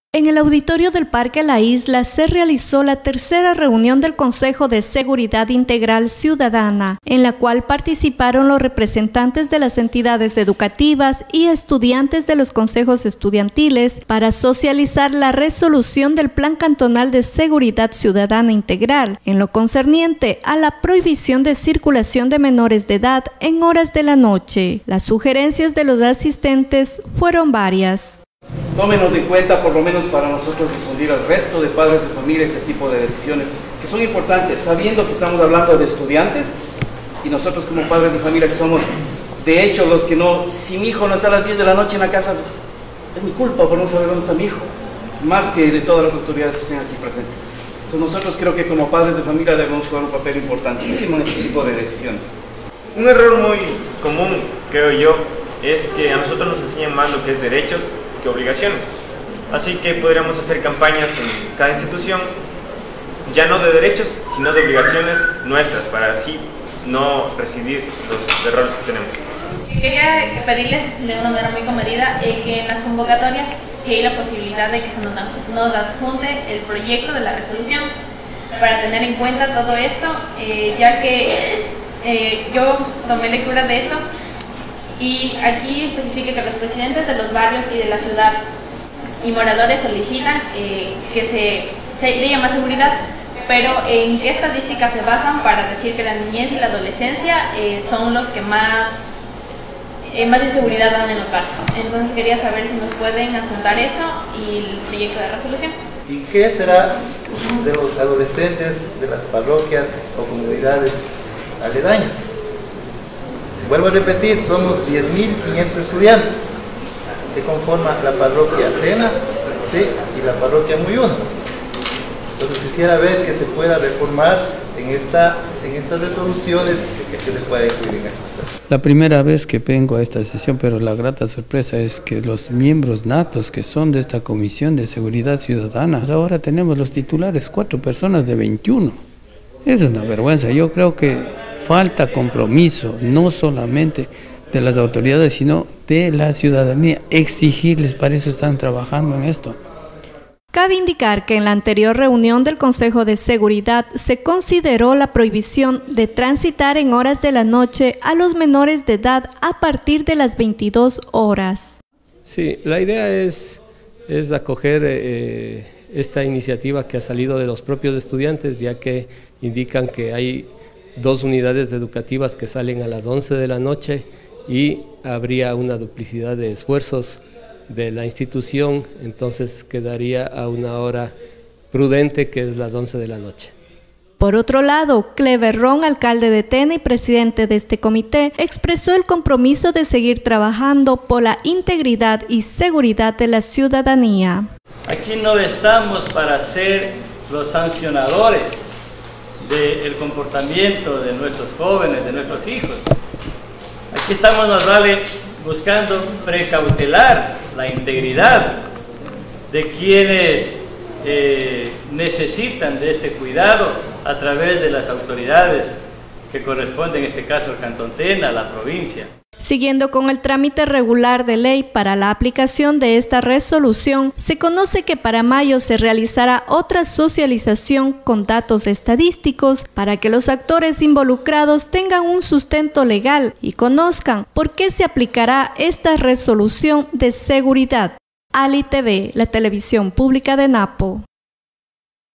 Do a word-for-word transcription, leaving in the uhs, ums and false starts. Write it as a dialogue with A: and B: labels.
A: En el auditorio del Parque La Isla se realizó la tercera reunión del Consejo de Seguridad Integral Ciudadana, en la cual participaron los representantes de las entidades educativas y estudiantes de los consejos estudiantiles para socializar la resolución del Plan Cantonal de Seguridad Ciudadana Integral, en lo concerniente a la prohibición de circulación de menores de edad en horas de la noche. Las sugerencias de los asistentes fueron varias.
B: Tómenos en cuenta, por lo menos para nosotros, difundir al resto de padres de familia este tipo de decisiones que son importantes, sabiendo que estamos hablando de estudiantes y nosotros como padres de familia que somos, de hecho, los que no, si mi hijo no está a las diez de la noche en la casa, es mi culpa por no saber dónde está mi hijo, más que de todas las autoridades que estén aquí presentes. Entonces nosotros creo que como padres de familia debemos jugar un papel importantísimo en este tipo de decisiones.
C: Un error muy común, creo yo, es que a nosotros nos enseñan más lo que es derechos que obligaciones. Así que podríamos hacer campañas en cada institución, ya no de derechos, sino de obligaciones nuestras, para así no recibir los errores que tenemos.
D: Quería pedirles de una manera muy comedida eh, que en las convocatorias si hay la posibilidad de que nos, nos adjunte el proyecto de la resolución para tener en cuenta todo esto, eh, ya que eh, yo tomé lectura de esto. Y aquí especifica que los presidentes de los barrios y de la ciudad y moradores solicitan eh, que se, se haya más seguridad, pero ¿en qué estadísticas se basan para decir que la niñez y la adolescencia eh, son los que más, eh, más inseguridad dan en los barrios? Entonces quería saber si nos pueden adjuntar eso y el proyecto de resolución.
E: ¿Y qué será de los adolescentes de las parroquias o comunidades aledañas? Vuelvo a repetir, somos diez mil quinientos estudiantes que conforman la parroquia Atena, ¿sí? Y la parroquia Muyuna. Entonces quisiera ver que se pueda reformar en, esta, en estas resoluciones que se pueda incluir en estos casos.
F: La primera vez que vengo a esta sesión, pero la grata sorpresa es que los miembros natos que son de esta Comisión de Seguridad Ciudadana, ahora tenemos los titulares, cuatro personas de veintiuno. Es una vergüenza. Yo creo que falta compromiso, no solamente de las autoridades, sino de la ciudadanía, exigirles, para eso están trabajando en esto.
A: Cabe indicar que en la anterior reunión del Consejo de Seguridad se consideró la prohibición de transitar en horas de la noche a los menores de edad a partir de las veintidós horas.
G: Sí, la idea es, es acoger eh, esta iniciativa que ha salido de los propios estudiantes, ya que indican que hay dos unidades educativas que salen a las once de la noche y habría una duplicidad de esfuerzos de la institución, entonces quedaría a una hora prudente que es las once de la noche.
A: Por otro lado, Clever Ron, alcalde de Tena y presidente de este comité, expresó el compromiso de seguir trabajando por la integridad y seguridad de la ciudadanía.
H: Aquí no estamos para ser los sancionadores del comportamiento de nuestros jóvenes, de nuestros hijos. Aquí estamos, más vale, buscando precautelar la integridad de quienes eh, necesitan de este cuidado a través de las autoridades que corresponden, en este caso, al Cantón Tena, a la provincia.
A: Siguiendo con el trámite regular de ley para la aplicación de esta resolución, se conoce que para mayo se realizará otra socialización con datos estadísticos para que los actores involucrados tengan un sustento legal y conozcan por qué se aplicará esta resolución de seguridad. Ali T V, la televisión pública de Napo.